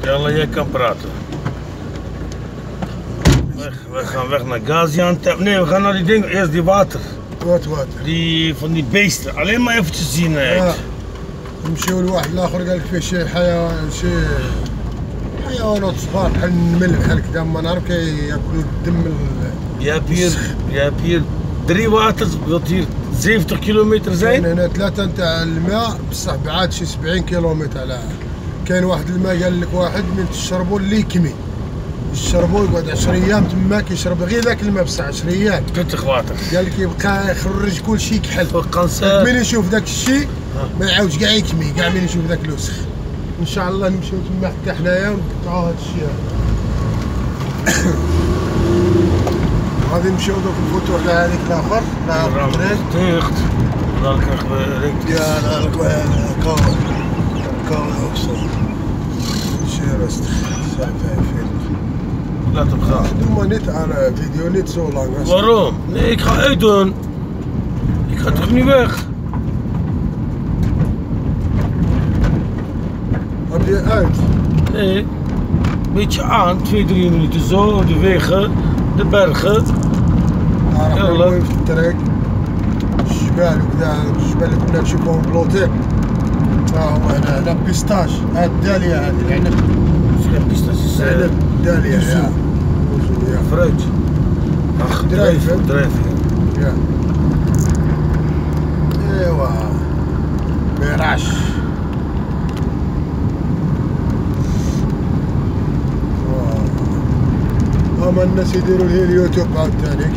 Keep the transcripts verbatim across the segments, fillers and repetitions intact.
Ja, jij kan praten. We, we gaan weg naar Gaziantep. Nee, we gaan naar die dingen. Eerst die water. Wat water? Die van die beesten. Alleen maar eventjes zien. Ja. نمشيو لواحد الاخر قال لك فيه شي حيوان شي حيوانات صغار بحال النمل بحال كدا ما نعرف كياكلوا الدم. Je hebt hier, je hebt hier drie waters, dat hier zeventig kilometer zijn. كاين هنا ثلاثة نتاع الماء بصح بعاد شي سبعين كيلومتر على. كاين واحد الماء قال لك واحد من تشربوا اللي يكمي. يشربوا يقعد عشر ايام تما كيشرب غير ذاك الماء بصح عشر ايام. twintig water. قال لك يبقى يخرج كل شيء كحل. القنصة. من يشوف ذاك الشيء ما يعاودش كاع يكمي كاع من يشوف ذاك الوسخ. ان شاء الله نمشيو تما حتى حنايا ونقطعوا هذا الشيء هذا. غادي نمشيو دوك نفوتو على هذيك الاخر على الطريق. Dicht. Dan krijgen we recht. Ja, dadelijk wel komen. Komen opstaan. Zeer rustig. Zijn vijfenveertig. Laat hem gaan. Doe maar niet aan een video, niet zo lang. Waarom? Nee, ik ga uitdoen. Ik ga toch niet weg? Heb je uit? Nee. Beetje aan, twee, drie minuten zo, de wegen, de bergen. يلا في الطريق الجبال وكذا الجبال اللي كنا نشوفوهم بلوطيق. ها هو هنا هنا بيستاش هاد الدالية هاد العنب. فين بيستاش؟ العنب الدالية يا يا فروت. اخ درايفر درايفر. يا ايوا ميراش. هما الناس يديروا لي اليوتيوب عاوتانيك.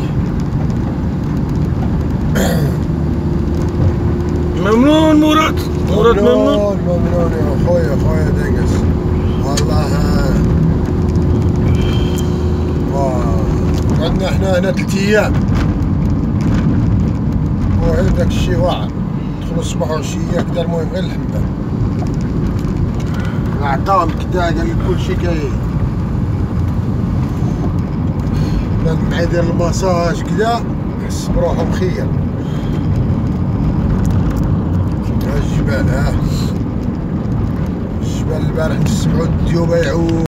ممنون مراد. مراد ممنون. ممنون يا خويا خويا دنقس والله. قعدنا احنا هنا ثلاث ايام وغير داك الشيء واعر. ندخلو الصباح والعشية كدا المهم غير الحمام. العظام كدا قال لك كلشي كاين. مع يدير الماساج كدا يحس بروحو مخير. ها الجبال ها الجبال البارح نسمعو الديوبة يعوم.